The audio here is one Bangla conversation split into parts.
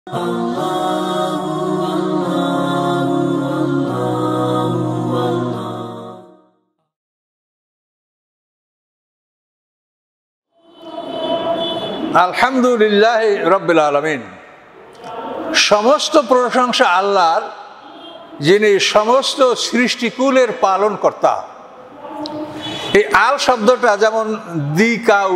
আলহামদুলিল্লাহ রাব্বিল আলামিন। সমস্ত প্রশংসা আল্লাহর, যিনি সমস্ত সৃষ্টিকুলের পালন কর্তা। এই আল শব্দটা যেমন দি কাউ,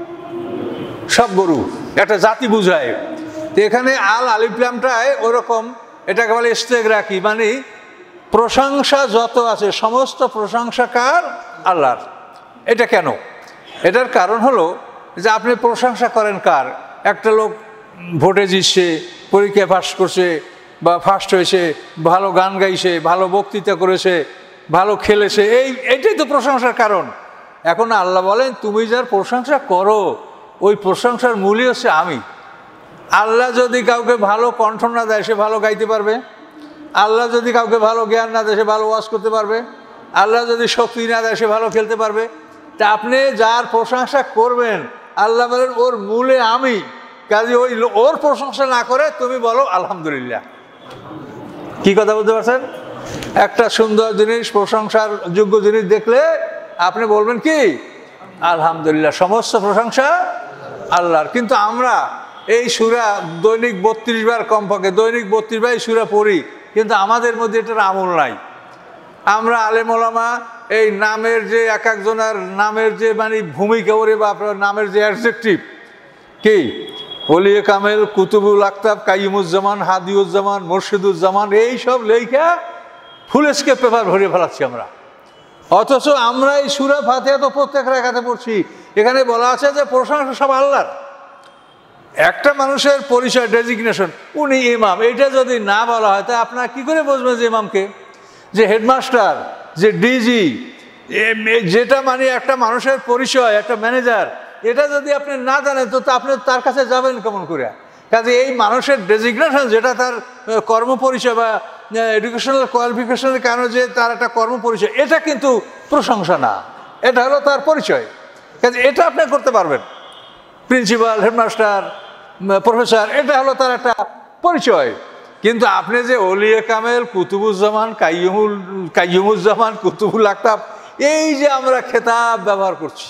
সব গরু, একটা জাতি বুঝায়। তো এখানে আল আলিফ লামটায় ওরকম, এটাকে বলে ইস্তেগরাকি, মানে প্রশংসা যত আছে সমস্ত প্রশংসা কার? আল্লাহর। এটা কেন? এটার কারণ হলো যে আপনি প্রশংসা করেন কার? একটা লোক ভোটে জিতছে, পরীক্ষায় পাস করছে বা ফার্স্ট হয়েছে, ভালো গান গাইছে, ভালো বক্তৃতা করেছে, ভালো খেলেছে, এইটাই তো প্রশংসার কারণ। এখন আল্লাহ বলেন তুমি যার প্রশংসা করো ওই প্রশংসার মূলই হচ্ছে আমি। আল্লাহ যদি কাউকে ভালো কণ্ঠ না দেয় সে ভালো গাইতে পারবে? আল্লাহ যদি কাউকে ভালো জ্ঞান না দেয় সে ভালো ওয়াজ করতে পারবে? আল্লাহ যদি শক্তি না দেয় সে ভালো খেলতে পারবে? তা আপনি যার প্রশংসা করবেন আল্লাহ বলেন ওর মূলে আমি। কাজে ওর প্রশংসা না করে তুমি বলো আলহামদুলিল্লাহ। কি কথা বলতে পারছেন? একটা সুন্দর জিনিস, প্রশংসার যোগ্য জিনিস দেখলে আপনি বলবেন কি? আলহামদুলিল্লাহ, সমস্ত প্রশংসা আল্লাহর। কিন্তু আমরা এই সূরা দৈনিক 32 বার, কমপক্ষে দৈনিক 32 বার সূরা পড়ি, কিন্তু আমাদের মধ্যে এটার আমল নাই। আমরা আলেম ওলামা এই নামের যে এক একজনের নামের যে মানে ভূমিকা ওরে বা আপনার নামের যে অ্যাডজেক্টিভ, কি ওলিয়ে কামেল, কুতুবুল আক্তাব, কাইয়ুমুজ্জামান, হাদিউজ্জামান, মুর্শিদুজ্জামান, এইসব লেখা ফুল স্কেপ পেপার ভরিয়ে ফেলাচ্ছি আমরা। অথচ আমরা এই সূরা ফাতিহা তো প্রত্যেক রাকাতে পড়ছি। এখানে বলা আছে যে প্রশংসা সব আল্লাহর। একটা মানুষের পরিচয়, ডেজিগনেশন, উনি ইমাম, এইটা যদি না বলা হয় তা আপনার কি করে বুঝবেন যে ইমামকে? যে হেডমাস্টার, যে ডিজি, যেটা মানে একটা মানুষের পরিচয়, একটা ম্যানেজার, এটা যদি আপনি না জানেন তো আপনি তার কাছে যাবেন কেমন করে? কাজে এই মানুষের ডেজিগনেশন, যেটা তার কর্মপরিচয় বা এডুকেশনাল কোয়ালিফিকেশনের কারণে যে তার একটা কর্মপরিচয়, এটা কিন্তু প্রশংসা না, এটা হলো তার পরিচয়। কাজে এটা আপনি করতে পারবেন। প্রিন্সিপাল, হেডমাস্টার, প্রফেসর, এটা হলো তার একটা পরিচয়। কিন্তু আপনি যে ওলিয়ে কামেল, কুতুবুজ্জামান, কাইয়ুমুজ্জামান, কুতুবুল আক্তাব, এই যে আমরা খেতাব ব্যবহার করছি,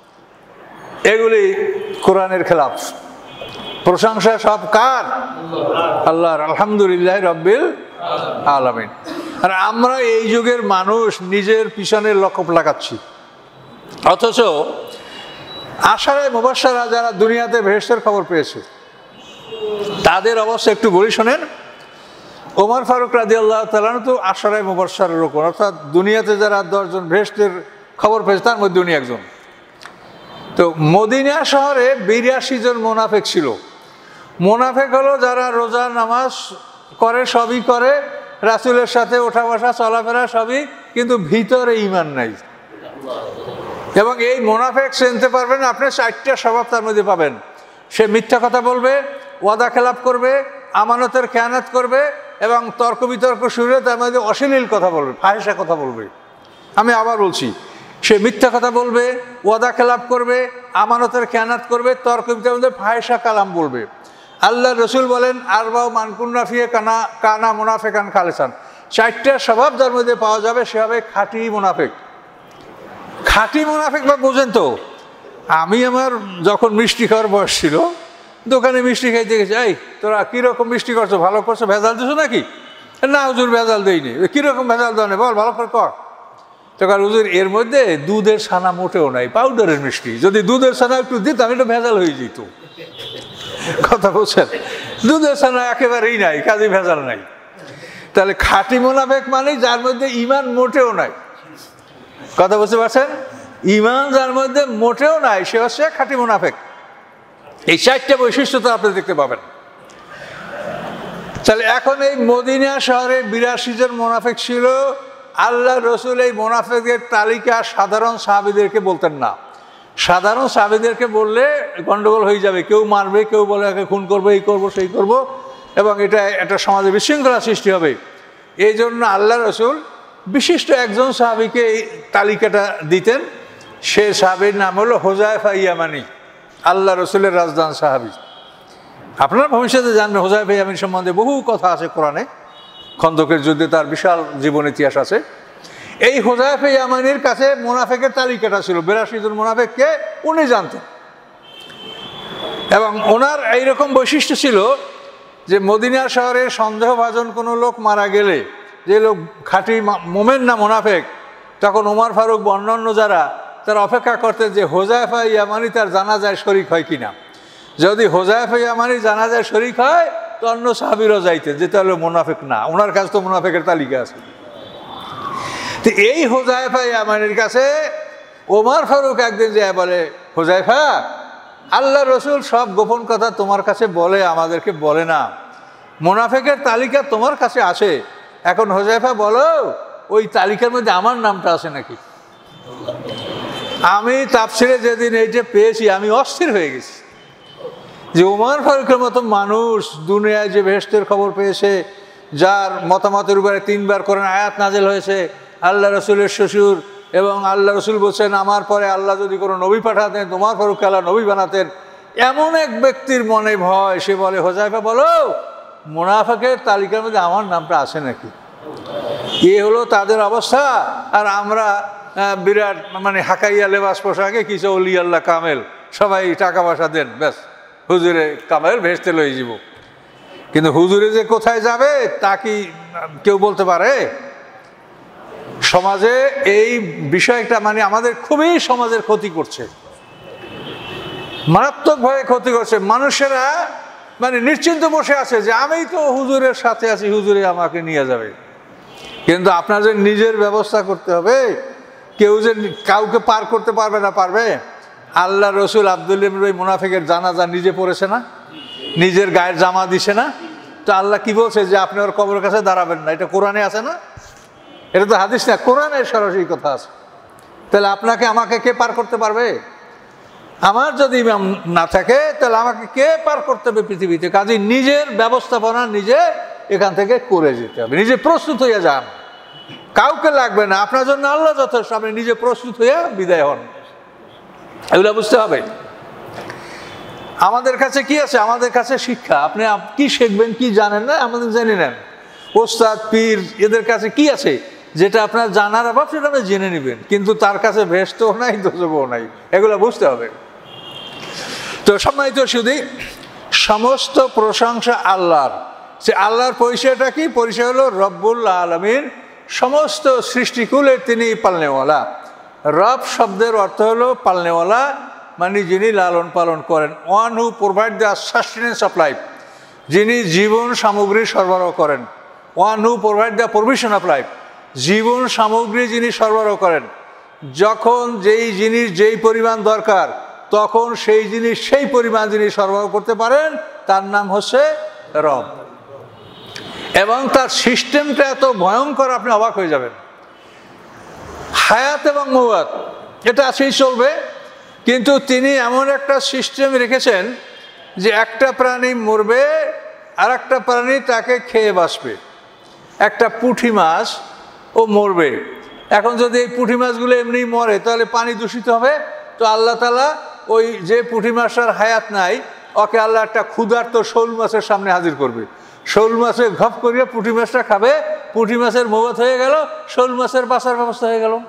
এগুলি কোরআনের খেলাফ। প্রশংসা সব কার? আল্লাহর। আলহামদুলিল্লাহ রাব্বিল আলামিন। আর আমরা এই যুগের মানুষ নিজের পিছনে লক্ষ্য লাগাচ্ছি, অথচ আশারে মুবাশশারা যারা দুনিয়াতে বেহেশতের খবর পেয়েছে তাদের অবস্থা একটু বলি শোনেন। ওমর ফারুক রাদিয়াল্লাহু তাআলা তো আশারে মুবাশশারের উপর, অর্থাৎ দুনিয়াতে যারা 10 জন বেহেশতের খবর পেয়েছে তার মধ্যে উনি একজন। তো মদিনা শহরে 82 জন মোনাফেক ছিল। মোনাফেক হলো যারা রোজা নামাজ করে, সবই করে, রাসূলের সাথে ওঠা বসা চলাফেরা সবই, কিন্তু ভিতরে ঈমান নাই। এবং এই মোনাফেক চিনতে পারবেন আপনি 4টা স্বভাব তার মধ্যে পাবেন। সে মিথ্যা কথা বলবে, ওয়াদা খেলাপ করবে, আমানতের খেয়ানত করবে, এবং তর্ক বিতর্ক শুরু হলে তার মধ্যে অশ্লীল কথা বলবে, ফাহিশা কথা বলবে। আমি আবার বলছি, সে মিথ্যা কথা বলবে, ওয়াদা খেলাপ করবে, আমানতের খেয়ানত করবে, তর্ক বিতর্কে ফাহিশা কালাম বলবে। আল্লাহ রসুল বলেন আরবাউ মান কুন্না ফিহি কানা মুনাফিকান খালিসান। 4টা স্বভাব যার মধ্যে পাওয়া যাবে সে হবে খাঁটি মুনাফিক। খাঁটি মুনাফিক বা বোঝেন তো, আমি আমার যখন মিষ্টি খাওয়ার বয়স ছিল দোকানে মিষ্টি খাইতে গেছি, এই তোরা কীরকম মিষ্টি করছো, ভালো করছো, ভেজাল দিছো নাকি? না হুজুর ভেজাল দেয়নি। কীরকম ভেজাল দেওয়া নেই বল, ভালো করে কর। তো কার হুজুর এর মধ্যে দুধের ছানা মোটেও নাই, পাউডারের মিষ্টি। যদি দুধের ছানা একটু দিতাম এটা ভেজাল হয়ে যেত। কথা বলছেন? দুধের ছানা একেবারেই নাই, কাজে ভেজাল নাই। তাহলে খাঁটি মুনাফিক মানে যার মধ্যে ঈমান মোটেও নাই। কথা বুঝতে পারছেন? ঈমান যার মধ্যে মোটেও নাই সে হচ্ছে খাঁটি মুনাফিক। এই 4টা বৈশিষ্ট্য তো আপনি দেখতে পাবেন। তাহলে এখন এই মদিনা শহরে 82 জন মুনাফিক ছিল। আল্লাহ রসুল এই মুনাফিকদের তালিকা সাধারণ সাহাবীদেরকে বলতেন না। সাধারণ সাহাবীদেরকে বললে গন্ডগোল হয়ে যাবে, কেউ মারবে, কেউ বলে একে খুন করবো, এই করবো সেই করবো, এবং এটা একটা সমাজে বিশৃঙ্খলা সৃষ্টি হবে। এই জন্য আল্লাহ রসুল বিশিষ্ট একজন সাহাবীকে এই তালিকাটা দিতেন। সে সাহাবীর নাম হলো হুযায়ফা ইয়ামানি, আল্লাহ রসুলের রাজদান সাহাবী। আপনারা ভবিষ্যতে জানবেন হুযায়ফা ইয়ামানী সম্বন্ধে বহু কথা আছে কোরআনে, খন্দকের যুদ্ধে তার বিশাল জীবন ইতিহাস আছে। এই হুযায়ফা ইয়ামানীর কাছে মুনাফিকের তালিকাটা ছিল, 82 জন মুনাফিককে উনি জানতেন। এবং ওনার এইরকম বৈশিষ্ট্য ছিল যে মদিনা শহরে সন্দেহভাজন কোনো লোক মারা গেলে, যে লোক খাঁটি মোমেন না মুনাফিক, তখন ওমর ফারুক অন্যান্য যারা তারা অপেক্ষা করতেন যে হুযায়ফা ইয়ামানী তার জানাজায় শরীক হয় কিনা। যদি হুযায়ফা ইয়ামানী জানাজায় শরীক হয় তো অন্য সাহাবীরাও যাইতেন, যে তাহলে মুনাফিক না, ওনার কাছে তো মুনাফিকের তালিকা আছে। তো এই হুযায়ফা ইয়ামানীর কাছে ওমর ফারুক একদিন যায় বলে, হুযায়ফা, আল্লাহ রসুল সব গোপন কথা তোমার কাছে বলে, আমাদেরকে বলে না, মুনাফিকের তালিকা তোমার কাছে আসে, এখন হুযায়ফা বলো ওই তালিকার মধ্যে আমার নামটা আছে নাকি? আমি তাফসিরে যেদিন এইটা পেয়েছি আমি অস্থির হয়ে গেছি যে ওমর ফারুকের মতো মানুষ দুনিয়ায় যে বেহেশতের খবর পেয়েছে, যার মতামতের উপরে 3 বার কোরআন আয়াত নাযিল হয়েছে, আল্লাহ রসুলের শ্বশুর, এবং আল্লাহ রসুল বলছেন আমার পরে আল্লাহ যদি কোনো নবী পাঠাতেন ওমর ফারুককে আল্লাহ নবী বানাতেন, এমন এক ব্যক্তির মনে ভয়, সে বলে হুযায়ফা বলো মুনাফিকের তালিকার মধ্যে আমার নামটা আছে নাকি? এ হলো তাদের অবস্থা। আর আমরা বিরাট মানে হাকাইয়া লেবাস পোশাকে কিছু অলি আল্লাহ কামেল, সবাই টাকা পয়সা দেন, ব্যাস হুজুরে কামেল ভেস্তে লয়ে যাব। কিন্তু হুজুরে যে কোথায় যাবে তা কি কেউ বলতে পারে? সমাজে এই বিষয়টা মানে আমাদের খুবই সমাজের ক্ষতি করছে, মারাত্মকভাবে ক্ষতি করছে। মানুষেরা মানে নিশ্চিন্ত বসে আছে যে আমি তো হুজুরের সাথে আছি, হুজুরে আমাকে নিয়ে যাবে। কিন্তু আপনার যে নিজের ব্যবস্থা করতে হবে, কেউ যে কাউকে পার করতে পারবে না, পারবে? আল্লাহ রসুল আব্দুল্লাহ ইবনে মুনাফিকের জানাজা নিজে পড়েছে না, নিজের গায়ের জামা দিছে না, তো আল্লাহ কি বলছে যে আপনি ওর কবরের কাছে দাঁড়াবেন না? এটা কোরআনে আছে না, এটা তো হাদিস না, কোরআনের সরাসরি কথা আছে। তাহলে আপনাকে আমাকে কে পার করতে পারবে? আমার যদি ইমাম না থাকে তাহলে আমাকে কে পার করতে হবে পৃথিবীতে? কাজে নিজের ব্যবস্থাপনা নিজে এখান থেকে করে যেতে হবে, নিজে প্রস্তুত হইয়া যান, কাউকে লাগবে না, আপনার জন্য আল্লাহ যথেষ্ট, আপনি নিজে প্রস্তুত হইয়া বিদায় হন। এগুলো বুঝতে হবে। আমাদের কাছে কি আছে? আমাদের কাছে শিক্ষা। আপনি কি শিখবেন, কি জানেন না, আমাদের জেনে নেন। ওস্তাদ পীর এদের কাছে কি আছে যেটা আপনার জানার অভাব, সেটা আপনি জেনে নেবেন, কিন্তু তার কাছে ভেস্টও নাই, দোজখও নাই, এগুলো বুঝতে হবে। তো সম্মানিত শুধু সমস্ত প্রশংসা আল্লাহর। সে আল্লাহর পরিচয়টা কি? পরিচয় হলো রব্বুল আলামিন, সমস্ত সৃষ্টিকুলের তিনি পালনেওয়ালা। রব শব্দের অর্থ হলো পালনেওয়ালা, মানে যিনি লালন পালন করেন। One who provide the sustenance of life, যিনি জীবন সামগ্রী সরবরাহ করেন। One who provide the provision of life, জীবন সামগ্রী যিনি সরবরাহ করেন। যখন যেই জিনিস যেই পরিমাণ দরকার তখন সেই জিনিস সেই পরিমাণ যিনি সরবরাহ করতে পারেন তার নাম হচ্ছে রব। এবং তার সিস্টেমটা এত ভয়ঙ্কর, আপনি অবাক হয়ে যাবেন। হায়াত এবং মওয়াত এটা আছেই, চলবে, কিন্তু তিনি এমন একটা সিস্টেম রেখেছেন যে একটা প্রাণী মরবে আর একটা প্রাণী তাকে খেয়ে বাঁচবে। একটা পুঁটি মাছ ও মরবে, এখন যদি এই পুঁটি মাছগুলো এমনি মরে তাহলে পানি দূষিত হবে। তো আল্লাহ তাআলা ওই যে পুঁটি মাছটার হায়াত নাই ওকে আল্লাহ একটা ক্ষুধার্ত শোল মাছের সামনে হাজির করবে। শোল মাছে ঘপ করিয়ে পুঁটি মাছটা খাবে, পুঁটি মাছের মওয়াত হয়ে গেল, শোল মাছের বাঁচার ব্যবস্থা হয়ে গেল।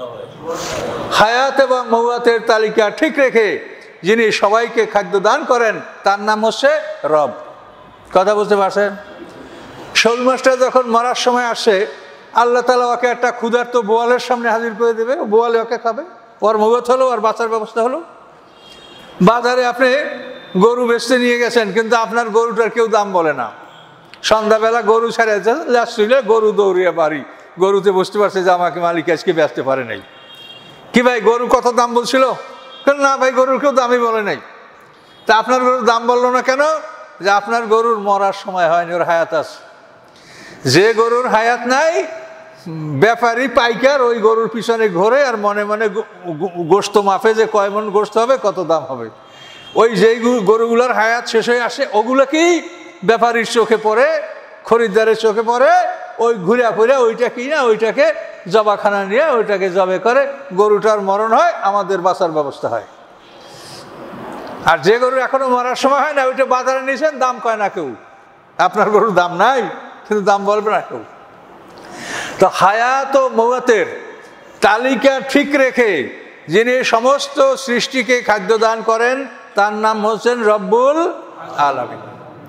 হায়াত এবং মওয়াতের তালিকা ঠিক রেখে যিনি সবাইকে খাদ্য দান করেন তার নাম হচ্ছে রব। কথা বুঝতে পারছেন? শোল মাছটা যখন মরার সময় আসে আল্লাহ তাআলা ওকে একটা ক্ষুধার্ত বোয়ালের সামনে হাজির করে দেবে, বোয়ালে ওকে খাবে, ওর মওয়াত হলো, ওর বাঁচার ব্যবস্থা হলো। বাজারে আপনি গরু বেচতে নিয়ে গেছেন, কিন্তু আপনার গরুটার কেউ দাম বলে না। সন্ধ্যাবেলা গরু ছেড়ে লাস্টে গরু দৌড়িয়ে বাড়ি, গরুতে বুঝতে পারছে যে আমাকে মালিক আজকে বেচতে পারে নাই। কি ভাই গরু কত দাম বলছিল? না ভাই গরুর কেউ দামই বলে নাই। তা আপনার গরুর দাম বললো না কেন? যে আপনার গরুর মরার সময় হয়নি, ওর হায়াত আছে। যে গরুর হায়াত নাই ব্যাপারী পাইকার ওই গরুর পিছনে ঘোরে আর মনে মনে গোশত মাপে যে কয় মন গোশত হবে, কত দাম হবে। ওই যেই গরুগুলোর হায়াত শেষ হয়ে আসে ওগুলোকেই ব্যাপারীর চোখে পড়ে, খরিদ্দারের চোখে পড়ে, ওই ঘুরে ফিরে ওইটা কিনা ওইটাকে জবাখানা নিয়ে ওইটাকে জবে করে, গরুটার মরণ হয়, আমাদের বাঁচার ব্যবস্থা হয়। আর যে গরু এখনো মরার সময় হয় না, ওইটা বাজারে নিয়েছেন, দাম কয় না কেউ। আপনার গরুর দাম নাই, কিন্তু দাম বলবে না কেউ। তো হায়াত ও মওয়াতের তালিকা ঠিক রেখে যিনি সমস্ত সৃষ্টিকে খাদ্য দান করেন, তার নাম হচ্ছেন রব্বুল আলামিন।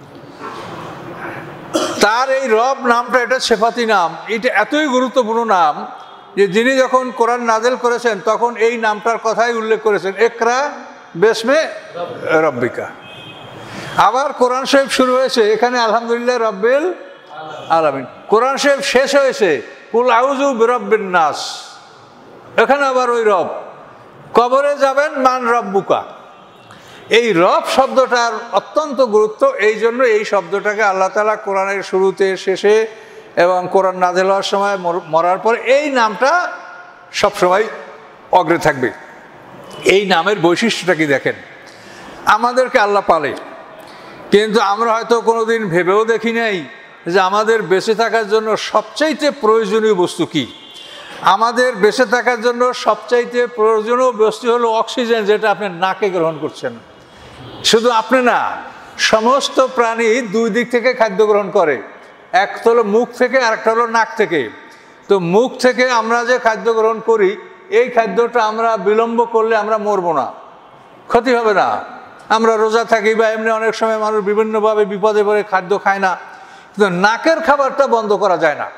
তার এই রব নামটা, এটা সেফাতি নাম, এটা এতই গুরুত্বপূর্ণ নাম যে যিনি যখন কোরআন নাযিল করেছেন তখন এই নামটার কথাই উল্লেখ করেছেন, ইকরা বিসমে রব্বিকা। আবার কোরআন শরীফ শুরু হয়েছে এখানে আলহামদুলিল্লাহ রব্বিল আলামিন। কোরআন শরীফ শেষ হয়েছে কুল আউযু বিরাব্বিন নাস, এখানে আবার ওই রব। কবরে যাবেন মান রব্বুকা। এই রব শব্দটার অত্যন্ত গুরুত্ব, এই জন্য এই শব্দটাকে আল্লাহ তাআলা কোরআনের শুরুতে, শেষে এবং কোরআন নাযিল হওয়ার সময়, মরার পর এই নামটা সবসময় অগ্রে থাকবে। এই নামের বৈশিষ্ট্যটা কি দেখেন, আমাদেরকে আল্লাহ পালে, কিন্তু আমরা হয়তো কোনোদিন ভেবেও দেখি নাই যে আমাদের বেঁচে থাকার জন্য সবচাইতে প্রয়োজনীয় বস্তু কি। আমাদের বেঁচে থাকার জন্য সবচাইতে প্রয়োজনীয় বস্তু হলো অক্সিজেন, যেটা আপনি নাকে গ্রহণ করছেন। শুধু আপনি না, সমস্ত প্রাণী দুই দিক থেকে খাদ্য গ্রহণ করে, একটা হলো মুখ থেকে আর একটা হলো নাক থেকে। তো মুখ থেকে আমরা যে খাদ্য গ্রহণ করি, এই খাদ্যটা আমরা বিলম্ব করলে আমরা মরবো না, ক্ষতি হবে না। আমরা রোজা থাকি বা এমনি অনেক সময় মানুষ বিভিন্নভাবে বিপদে পড়ে খাদ্য খায় না, কিন্তু নাকের খাবারটা বন্ধ করা যায় না।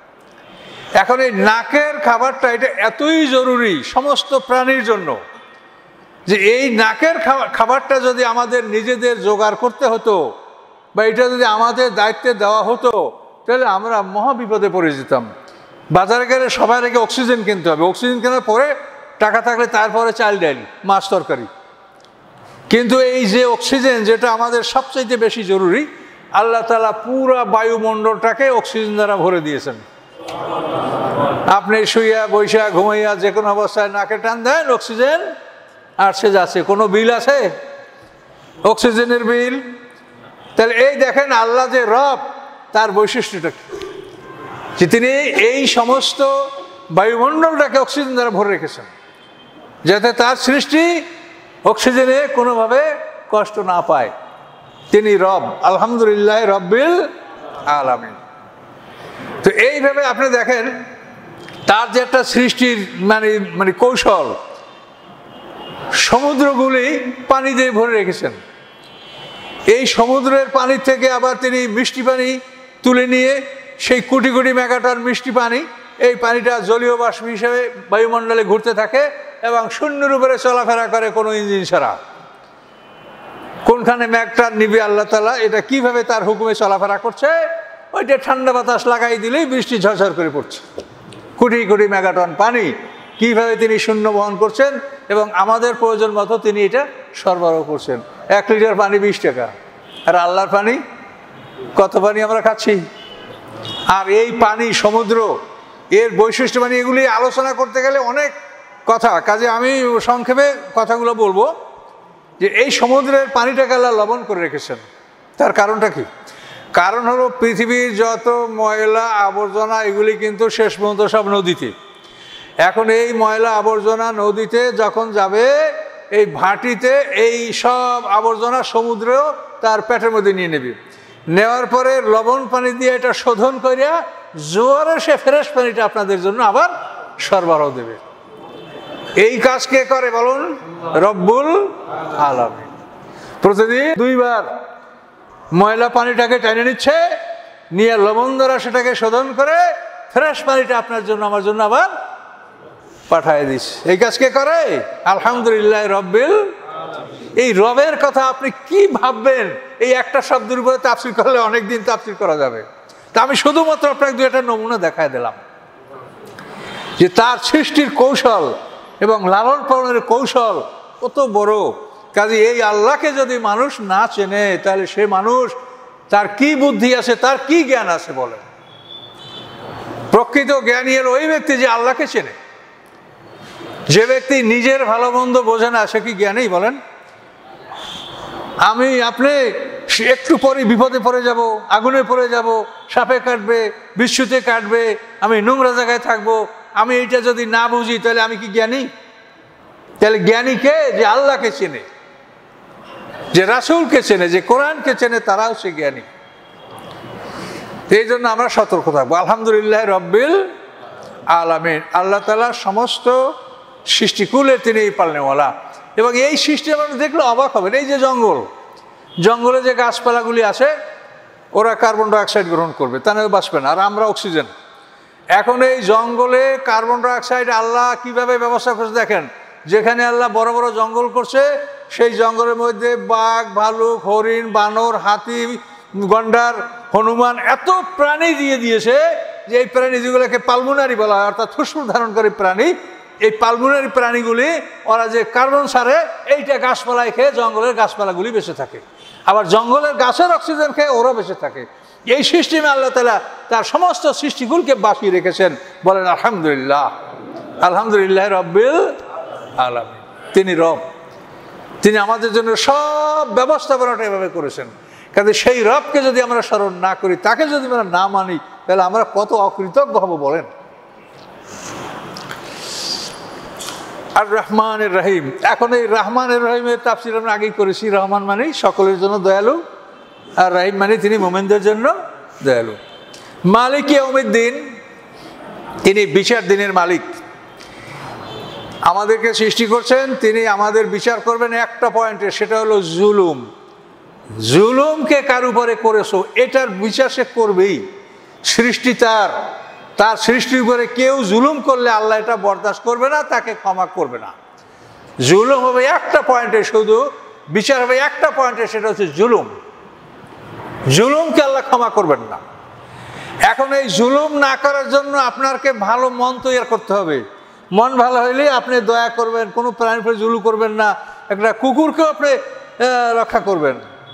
এখন এই নাকের খাবারটা এটা এতই জরুরি সমস্ত প্রাণীর জন্য যে এই নাকের খাবারটা যদি আমাদের নিজেদের জোগাড় করতে হতো বা এটা যদি আমাদের দায়িত্বে দেওয়া হতো, তাহলে আমরা মহা বিপদে পড়ে যেতাম। বাজারে গেলে সবার আগে অক্সিজেন কিনতে হবে, অক্সিজেন কেনার পরে টাকা থাকলে তারপরে চাল ডাল মাছ তরকারি। কিন্তু এই যে অক্সিজেন, যেটা আমাদের সবচাইতে বেশি জরুরি, আল্লাহ তাআলা পুরা বায়ুমণ্ডলটাকে অক্সিজেন দ্বারা ভরে দিয়েছেন। আপনি শুইয়া বৈশা ঘুমাইয়া যে কোনো অবস্থায় নাকে টান দেন, অক্সিজেন আর সে যাচ্ছে। কোনো বিল আছে অক্সিজেনের বিল? তাহলে এই দেখেন আল্লাহ যে রব, তার বৈশিষ্ট্যটা কি, যে তিনি এই সমস্ত বায়ুমণ্ডলটাকে অক্সিজেন দ্বারা ভরে রেখেছেন, যাতে তার সৃষ্টি অক্সিজেনে কোনোভাবে কষ্ট না পায়। তিনি রব, আলহামদুলিল্লাহ রব্বিল আলামিন। তো এইভাবে আপনি দেখেন তার যে একটা সৃষ্টির মানে কৌশল, সমুদ্রগুলি পানি দিয়ে ভরে রেখেছেন। এই সমুদ্রের পানি থেকে আবার তিনি মিষ্টি পানি তুলে নিয়ে সেই কোটি কোটি মেগাটন মিষ্টি পানি, এই পানিটা জলীয় বাষ্প হিসেবে বায়ুমণ্ডলে ঘুরতে থাকে এবং শূন্যের উপরে চলাফেরা করে কোনো ইঞ্জিন ছাড়া। কোনখানে মেঘটা নিবে আল্লাহ তাআলা, এটা কিভাবে তার হুকুমে চলাফেরা করছে, ওইটা ঠান্ডা বাতাস লাগাই দিলেই বৃষ্টি ঝরঝর করে পড়ছে। কোটি কোটি মেগাটন পানি কিভাবে তিনি শূন্য বহন করছেন এবং আমাদের প্রয়োজন মতো তিনি এটা সরবরাহ করছেন। 1 লিটার পানি 20 টাকা, আর আল্লাহর পানি কত পানি আমরা খাচ্ছি। আর এই পানি, সমুদ্র, এর বৈশিষ্ট্য, মানে এগুলি আলোচনা করতে গেলে অনেক কথা, কাজে আমি সংক্ষেপে কথাগুলো বলবো। যে এই সমুদ্রের পানিটাকে আল্লাহ লবণ করে রেখেছেন, তার কারণটা কি? কারণ হলো পৃথিবীর যত ময়লা আবর্জনা এগুলি কিন্তু শেষ পর্যন্ত সব নদীতে। এখন এই ময়লা আবর্জনা নদীতে যখন যাবে, এই ভাটিতে এই সব আবর্জনা সমুদ্রেও তার পেটের মধ্যে নিয়ে নেবে। নেওয়ার পরে লবণ পানি দিয়ে এটা শোধন করিয়া জোয়ারে সে ফ্রেশ পানিটা আপনাদের জন্য আবার সরবরাহ দেবে। এই কাজ কে করে বলুন? রব্বুল আলামিন। প্রতিদিন 2 বার ময়লা পানিটাকে টেনে নিচ্ছে, নিয়ে লবণ দ্বারা সেটাকে শোধন করে ফ্রেশ পানিটা আপনার জন্য আমার জন্য আবার পাঠায় দিচ্ছে। এই কাজ কে করে? আলহামদুলিল্লাহ রব্বিল। এই রবের কথা আপনি কি ভাববেন? এই একটা শব্দের উপরে তাফসীর করলে অনেক দিন তাফসীর করা যাবে। তা আমি শুধুমাত্র আপনাকে 2টা নমুনা দেখায় দিলাম যে তার সৃষ্টির কৌশল এবং লালন পালনের কৌশল কত বড়। কাজে এই আল্লাহকে যদি মানুষ না চেনে, তাহলে সে মানুষ, তার কি বুদ্ধি আছে, তার কি জ্ঞান আছে বলেন? প্রকৃত জ্ঞানী হলো ওই ব্যক্তি যে আল্লাহকে চেনে। যে ব্যক্তি নিজের ভালো মন্দ বোঝে না, সে কি জ্ঞানী বলেন? আপনি একটু পরে বিপদে পড়ে যাব, আগুনে পড়ে যাব, সাপে কাটবে, বিচ্ছুতে কাটবে, আমি নোংরা জায়গায় থাকবো, আমি এইটা যদি না বুঝি, তাহলে আমি কি জ্ঞানী? তাহলে জ্ঞানী কে? যে আল্লাহকে চেনে। যে রাসূলকে চেনে, যে কোরআনকে চেনে, তারাও সে জ্ঞানী। এই জন্য আমরা সতর্ক থাকবো। আলহামদুলিল্লাহ রব্বিল আলামিন, আল্লাহ তাআলা সমস্ত সৃষ্টিকুলে তিনি পালনেওয়ালা। এবং এই সৃষ্টি আমরা দেখলে অবাক হবেন। এই যে জঙ্গলে যে গাছপালাগুলি আছে, ওরা কার্বন ডাইঅক্সাইড গ্রহণ করবে, তা নয় বাঁচবে না, আর আমরা অক্সিজেন। এখন এই জঙ্গলে কার্বন ডাইঅক্সাইড আল্লাহ কিভাবে ব্যবস্থা করছে দেখেন। যেখানে আল্লাহ বড় বড় জঙ্গল করছে, সেই জঙ্গলের মধ্যে বাঘ, ভালুক, হরিণ, বানর, হাতি, গন্ডার, হনুমান, এত প্রাণী দিয়ে দিয়েছে যে এই প্রাণী যেগুলোকে পালমোনারি বলা হয়, অর্থাৎ ফুসফুস ধারণকারী প্রাণী, এই পালমোনারি প্রাণীগুলি ওরা যে কার্বন ছাড়ে, এইটা গাছপালায় খেয়ে জঙ্গলের গাছপালাগুলি বেঁচে থাকে। আবার জঙ্গলের গাছের অক্সিজেন খেয়ে ওরা বেঁচে থাকে। এই সিস্টেমে আল্লাহ তাআলা তার সমস্ত সৃষ্টিগুলোকে বাঁচিয়ে রেখেছেন। বলেন আলহামদুলিল্লাহ, আলহামদুলিল্লাহ রব্বিল আলামিন। তিনি রব, তিনি আমাদের জন্য সব ব্যবস্থাপনাটা এভাবে করেছেন। কাজে সেই রবকে যদি আমরা স্মরণ না করি, তাকে যদি আমরা না মানি, তাহলে আমরা কত অকৃতজ্ঞ হব বলেন। আর রহমানের রহিম, এখন এই রহমানের রহিমের তাফসীর আমরা আগেই করেছি। রহমান মানে সকলের জন্য দয়ালু, আর রহিম মানে তিনি মোমেনদের জন্য দয়ালু। মালিক ইয়াউমিদ্দিন, তিনি বিচার দিনের মালিক। আমাদেরকে সৃষ্টি করছেন, তিনি আমাদের বিচার করবেন একটা পয়েন্টে, সেটা হলো জুলুম। জুলুমকে কার উপরে করেছো, এটার বিচার সে করবেই। সৃষ্টি তার সৃষ্টির উপরে কেউ জুলুম করলে আল্লাহ এটা বরদাস্ত করবে না, তাকে ক্ষমা করবে না। জুলুম হবে একটা পয়েন্টে, শুধু বিচার হবে একটা পয়েন্টে, সেটা হচ্ছে জুলুম। জুলুমকে আল্লাহ ক্ষমা করবেন না। এখন এই জুলুম না করার জন্য আপনাকে ভালো মন তৈরি করতে হবে। মন ভালো হইলে আপনি দয়া করবেন, কোনো প্রাণীর উপরে জুলুম করবেন না, একটা কুকুরকেও আপনি রক্ষা করবেন।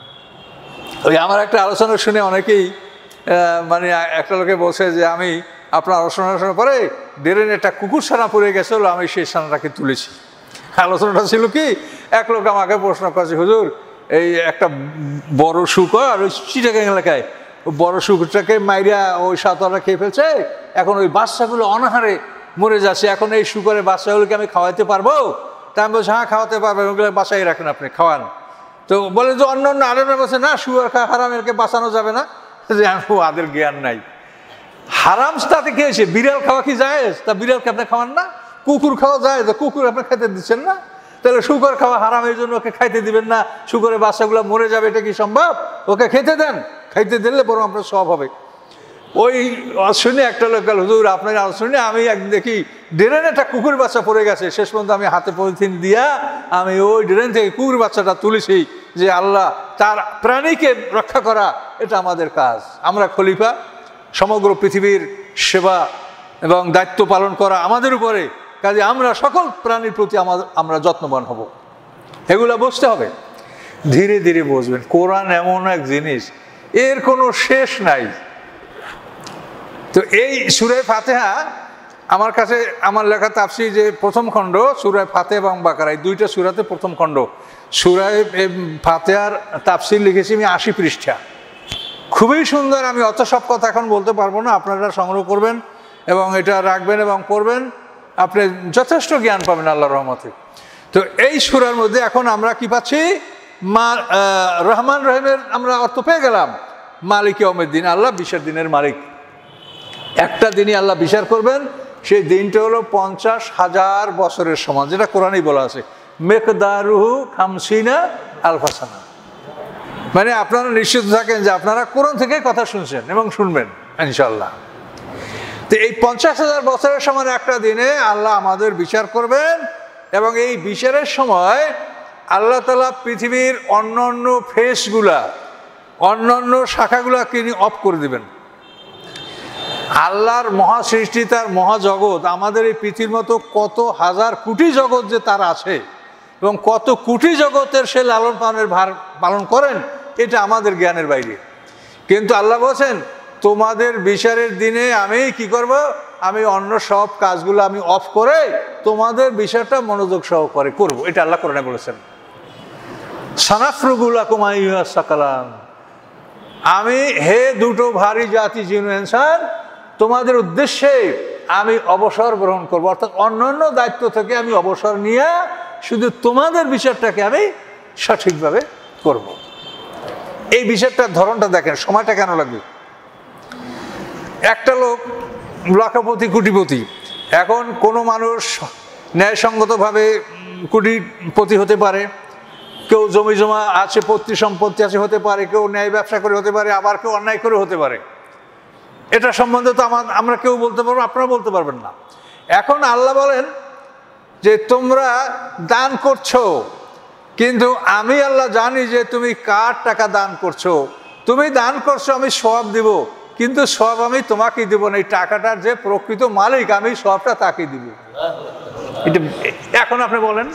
ওই আমার একটা আলোচনা শুনে অনেকেই মানে একটা লোকে বলছে যে আমি আপনার আলোচনার পরে ড্রেনে একটা কুকুর ছানা পড়ে গেছিল, আমি সেই ছানাটাকে তুলেছি। আলোচনাটা ছিল কি, এক লোক আমাকে প্রশ্ন করছে, হুজুর এই একটা বড় শুকর ওই চিটাগাং এলাকায় বড় শুকুরটাকে মাইরা ওই সাঁতারটা খেয়ে ফেলছে, এখন ওই বাচ্চাগুলো অনাহারে মরে যাচ্ছে, এখন এই শুকরের বাচ্চাগুলোকে আমি খাওয়াইতে পারবো? তা আমি বলছি হ্যাঁ খাওয়াতে পারবেন, ওগুলো বাঁচাই রাখেন, আপনি খাওয়ান। তো বলে যে অন্য আরেকটা বলছে না, শুয়ার খা হারাম, এরকে বাঁচানো যাবে না। যে আদের জ্ঞান নাই। হারাম তাতে কি হয়েছে? বিড়াল খাওয়া কি যায়? তা বিড়ালকে আপনি খাওয়ান না? কুকুর খাওয়া যায়, তো কুকুর আপনি খাইতে দিচ্ছেন না? তাহলে শুকর খাওয়া হারাম, এই জন্য ওকে খাইতে দিবেন না? শুকরের বাচ্চাগুলো মরে যাবে, এটা কি সম্ভব? ওকে খেতে দেন, খাইতে দিলে বরং আপনার সব হবে। ওই শুনে একটা লোক গেল, হুজুর আপনার শুনে আমি একদিন দেখি ড্রেনে একটা কুকুর বাচ্চা পড়ে গেছে, শেষ পর্যন্ত আমি হাতে পলিথিন দিয়া আমি ওই ড্রেন থেকে কুকুর বাচ্চাটা তুলেছি, যে আল্লাহ তার প্রাণীকে রক্ষা করা এটা আমাদের কাজ। আমরা খলিফা, সমগ্র পৃথিবীর সেবা এবং দায়িত্ব পালন করা আমাদের উপরে, কাজে আমরা সকল প্রাণীর প্রতি আমরা যত্নবান হব। এগুলা বুঝতে হবে, ধীরে ধীরে বুঝবেন। কোরআন এমন এক জিনিস, এর কোনো শেষ নাই। তো এই সূরা ফাতিহা আমার কাছে, আমার লেখা তাফসীর যে প্রথম খণ্ড সূরা ফাতিহা এবং বাকারা, এই দুইটা সূরাতে প্রথম খণ্ড। সূরা ফাতিহার তাফসীর লিখেছি আমি 80 পৃষ্ঠা, খুবই সুন্দর। আমি অত সব কথা এখন বলতে পারবো না, আপনারা সংগ্রহ করবেন এবং এটা রাখবেন এবং পড়বেন, আপনি যথেষ্ট জ্ঞান পাবেন আল্লাহর রহমতে। তো এই সূরার মধ্যে এখন আমরা কি পাচ্ছি? রহমান রহিমের আমরা অর্থ পেয়ে গেলাম। মালিক ইয়াউমিদ্দিন, আল্লাহ বিচার দিনের মালিক। একটা দিনই আল্লাহ বিচার করবেন, সেই দিনটা হলো 50,000 বছরের সমান, যেটা কোরআনেই বলা আছে, মিকদারুহু 50 আলফা সানা। মানে আপনারা নিশ্চিত থাকেন যে আপনারা কোরআন থেকে কথা শুনছেন এবং শুনবেন ইনশাআল্লাহ। তো এই 50,000 বছরের সমান একটা দিনে আল্লাহ আমাদের বিচার করবেন, এবং এই বিচারের সময় আল্লাহ তাআলা পৃথিবীর অন্যান্য ফেসগুলা, অন্যান্য শাখাগুলা তিনি অফ করে দিবেন। আল্লাহর মহাসৃষ্টি, তার মহাজগৎ, আমাদের এই পৃথিবীর মতো কত হাজার কোটি জগৎ যে তার আছে, এবং কত কোটি জগতের সে লালন পালনের ভার পালন করেন, এটা আমাদের জ্ঞানের বাইরে। কিন্তু আল্লাহ বলছেন তোমাদের বিচারের দিনে আমি কি করব? আমি অন্য সব কাজগুলো আমি অফ করে তোমাদের বিচারটা মনোযোগ সহকারে করব। এটা আল্লাহ কোরআনে বলেছেন। সানাফরুগু লাকুম আইয়ুহাস সাকালান, আমি হে দুটো ভারী জাতি জিন ইনসান, তোমাদের উদ্দেশ্যে আমি অবসর গ্রহণ করব, অর্থাৎ অন্যান্য দায়িত্ব থেকে আমি অবসর নিয়ে শুধু তোমাদের বিচারটাকে আমি সঠিকভাবে করব। এই বিষয়টার ধরনটা দেখেন, সময়টা কেন লাগবে। একটা লোক লাখপতি কোটিপতি, এখন কোনো মানুষ ন্যায়সঙ্গতভাবে কোটিপতি হতে পারে, কেউ জমি জমা আছে, পৈতৃক সম্পত্তি আছে হতে পারে, কেউ ন্যায় ব্যবসা করে হতে পারে, আবার কেউ অন্যায় করে হতে পারে। এটা সম্বন্ধে তো আমরা কেউ বলতে পারবো, আপনারা বলতে পারবেন না। এখন আল্লাহ বলেন যে তোমরা দান করছো, কিন্তু আমি আল্লাহ জানি যে তুমি কার টাকা দান করছো। তুমি দান করছো, আমি সওয়াব দিব, কিন্তু সওয়াব আমি তোমাকে দিব না, এই টাকাটার যে প্রকৃত মালিক আমি সওয়াবটা তাকে দিব। এটা এখন আপনি বলেন,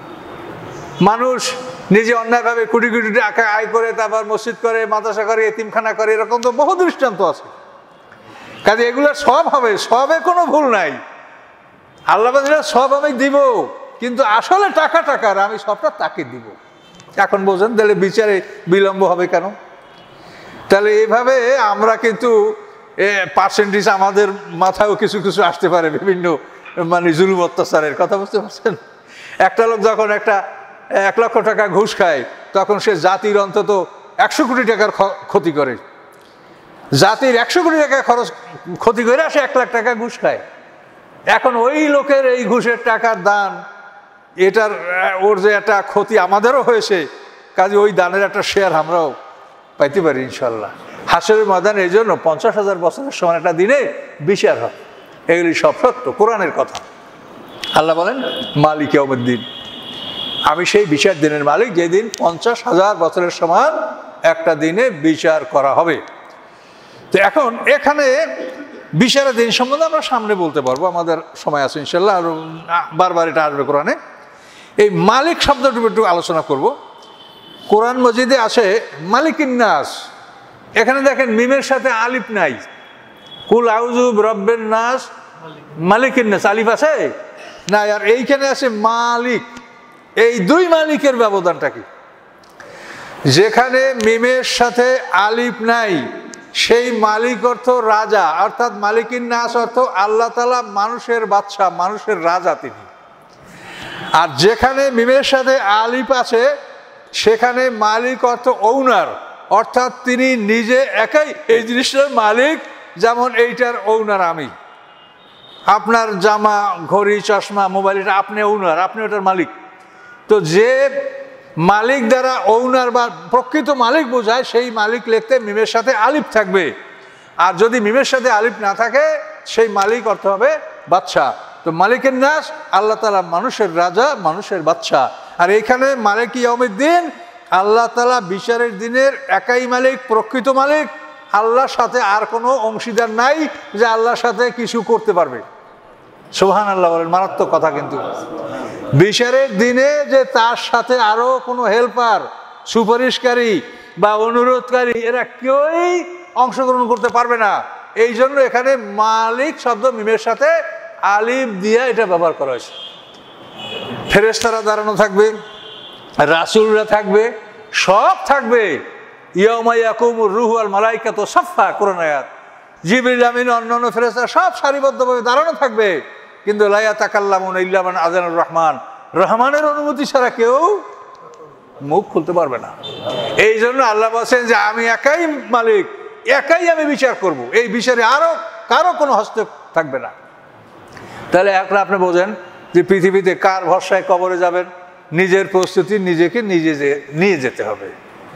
মানুষ নিজে অন্যায়ভাবে কোটি কোটি টাকা আয় করে তারপর মসজিদ করে, মাদ্রাসা করে, এতিমখানা করে, এরকম তো বহু দৃষ্টান্ত আছে। কাজে এগুলো সব হবে, সবে কোনো ভুল নাই। আল্লাহ সব আমি দিব, কিন্তু আসলে টাকার আমি সবটা তাকে দিব। এখন বোঝেন তাহলে বিচারে বিলম্ব হবে কেন? তাহলে এইভাবে আমরা কিন্তু পার্সেন্টেজ আমাদের মাথায়ও কিছু কিছু আসতে পারে, বিভিন্ন মানে জুলুম অত্যাচারের কথা, বুঝতে পারছেন? একটা লোক যখন 1 লক্ষ টাকা ঘুষ খায়, তখন সে জাতির অন্তত 100 কোটি টাকার ক্ষতি করে। জাতির 100 কোটি টাকা ক্ষতি করে আসে 1 লাখ টাকা ঘুষ খায়। এখন ওই লোকের এই ঘুষের টাকার দান, এটার ওর যে একটা ক্ষতি আমাদেরও হয়েছে, কাজে ওই দানের একটা শেয়ার আমরাও পাইতে পারি ইনশাল্লাহ হাসরের ময়দানে। এই জন্য 50,000 বছরের সমান একটা দিনে বিচার হয়। এগুলি সব সত্য, কোরআনের কথা। আল্লাহ বলেন মালিক ইয়াউমিদ্দিন, আমি সেই বিচার দিনের মালিক, যেদিন 50,000 বছরের সমান একটা দিনে বিচার করা হবে। তো এখন এখানে বিচারের দিন সম্বন্ধে আমরা সামনে বলতে পারবো, আমাদের সময় আছে ইনশাল্লাহ, আর বারবার এটা আসবে কোরআনে। এই মালিক শব্দটা একটু আলোচনা করব। কোরআন মজিদে আছে মালিকিন নাস, এখানে দেখেন মিমের সাথে আলিফ নাই। কুল আউযু বিরাব্বিন নাস, মালিকিন নাস আলিফ আছে না, আর এইখানে আছে মালিক। এই দুই মালিকের ব্যবধানটা কি? যেখানে মিমের সাথে আলিফ নাই, সেই মালিক অর্থ রাজা, অর্থাৎ মালিকিন নাস অর্থ আল্লাহ তাআলা মানুষের বাদশা, মানুষের রাজা তিনি। আর যেখানে মিমের সাথে আলিফ আছে, সেখানে মালিক অর্থ ওনার, অর্থাৎ তিনি নিজে একাই এই জিনিসটার মালিক। যেমন এইটার ওনার আমি, আপনার জামা, ঘড়ি, চশমা, মোবাইল, এটা আপনি ওনার, আপনি ওটার মালিক। তো যে মালিক দ্বারা ওনার বা প্রকৃত মালিক বোঝায়, সেই মালিক লিখতে মিমের সাথে আলিফ থাকবে। আর যদি মিমের সাথে আলিফ না থাকে, সেই মালিক অর্থ হবে বাদশা। তো মালিকের নাস আল্লাহ তাআলা মানুষের রাজা, মানুষের বাদশা। আর এইখানে মালিক ইয়াউমিদ্দিন, আল্লাহ তাআলা বিচারের দিনের একাই মালিক, প্রকৃত মালিক। আল্লাহর সাথে আর কোনো অংশীদার নাই যে আল্লাহর সাথে কিছু করতে পারবে। সুবহানাল্লাহ বলেন, মারাত্মক কথা। কিন্তু বিচারের দিনে যে তার সাথে আরো কোনো হেল্পার, সুপারিশকারী বা অনুরোধকারী, এরা কেউই অংশগ্রহণ করতে পারবে না। এই জন্য এখানে মালিক শব্দ মিমের সাথে আলিফ দিয়ে এটা ব্যবহার করা হয়েছে। ফেরেশতারা দাঁড়ানো থাকবে, রাসূলরা থাকবে, সব থাকবে। ইয়াউমা ইয়াকুমুর রূহু ওয়াল মালাইকাতু সাফফা, কোরআন আয়াত। জিবরিল আমিন, অন্যান্য ফেরেশতারা সব সারিবদ্ধভাবে দাঁড়ানো থাকবে, কিন্তু লা ইয়াতাকাল্লামুনা ইল্লা মান আযানার রহমান, রহমানের অনুমতি ছাড়া কেউ মুখ খুলতে পারবে না। এই জন্য আল্লাহ বলেন যে আমি একাই মালিক, একাই আমি বিচার করব। এই বিচারে আরো কারো কোনো হস্তক্ষেপ থাকবে না। তাহলে এখন আপনি বোঝেন যে পৃথিবীতে কার ভরসায় কবরে যাবেন, নিজের প্রস্তুতি নিজেকে নিজে নিয়ে যেতে হবে।